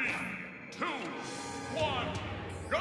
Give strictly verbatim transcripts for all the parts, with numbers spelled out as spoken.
two, one, go!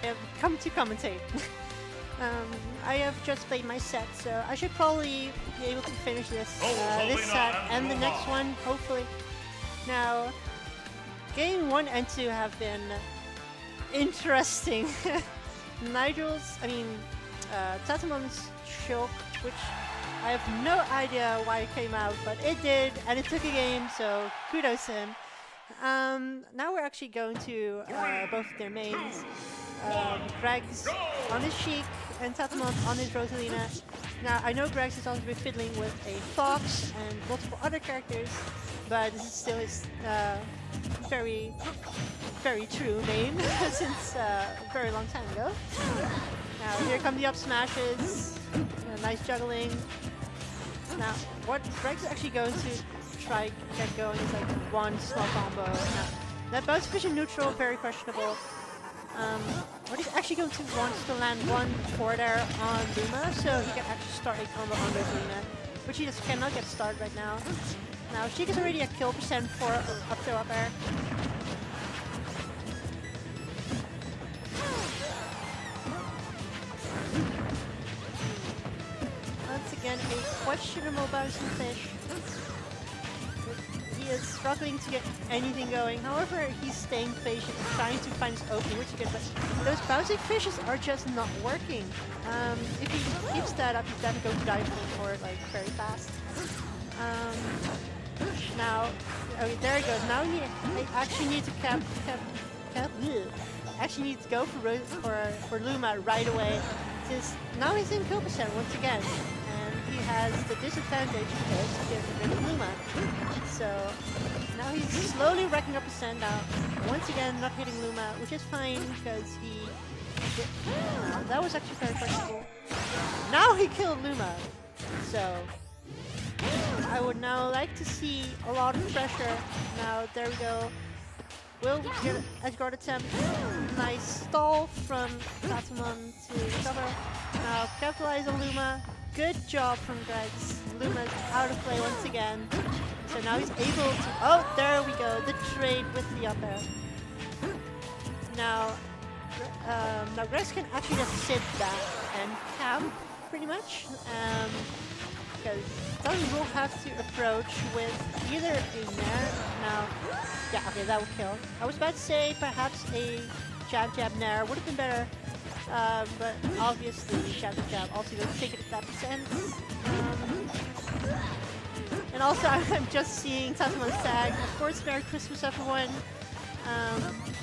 have come to commentate. um, I have just played my set, so I should probably be able to finish this uh, this set and the next one, hopefully. Now, game one and two have been interesting. Nigel's, I mean, uh, Tatamon's Shulk, which I have no idea why it came out, but it did, and it took a game, so kudos to him. Um, now we're actually going to uh, both of their mains. Um, Greg's on his Sheik and Tatamon on his Rosalina. Now, I know Greg's is also been fiddling with a Fox and multiple other characters, but this is still his uh, very, very true name since uh, a very long time ago. Now, here come the up smashes. Uh, nice juggling. Now, what Greg's actually going to try get going is like one small combo. Now, that bounce vision neutral, very questionable. Um, what he's actually going to want to land one forward air on Luma, so he can actually start a combo on Rosalina, which he just cannot get started right now. Now, Sheik is already a kill percent for up throw up air. Once again, a questionable bouncing fish. He is struggling to get anything going. However, he's staying patient, trying to find his opening, which he gets, but those bouncing fishes are just not working. Um, if he keeps that up, he's gonna go to dive for it like very fast. Um, now, okay, there it goes. Now we need, I actually need to cap, cap, cap. Ugh. Actually need to go for Ro for for Luma right away. Since now he's in kill percent once again. He has the disadvantage because he gets rid of Luma. So now he's slowly racking up percent now. Once again, not hitting Luma, which is fine because he. Uh, that was actually very questionable. Now he killed Luma. So I would now like to see a lot of pressure. Now there we go. Will we get an edgeguard attempt? Nice stall from Tatamon to cover. Now capitalize on Luma. Good job from Gregs. Luma's out of play once again. So now he's able to... Oh, there we go. The trade with the up air. Now, um, now Gregs can actually just sit back and camp, pretty much. Um, because doesn't will have to approach with either a Nair. Now, yeah, okay, that would kill. I was about to say perhaps a jab jab Nair would have been better. Uh, but obviously, jab to jab also going to take it at that percent. Um, and also, I'm just seeing Tatamon Sag. Of course, Merry Christmas, everyone. Um,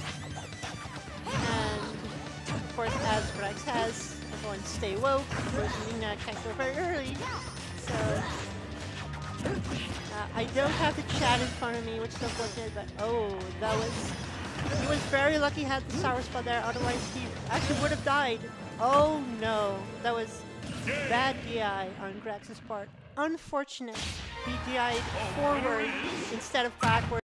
and of course, as Gregs has, everyone stay woke. Rosalina can't go very early. So, uh, I don't have the chat in front of me, which is unfortunate, but oh, that was. He was very lucky he had the sour spot there, otherwise he actually would have died. Oh no, that was bad D I on Gregs' part. Unfortunate, he D I'd forward instead of backward.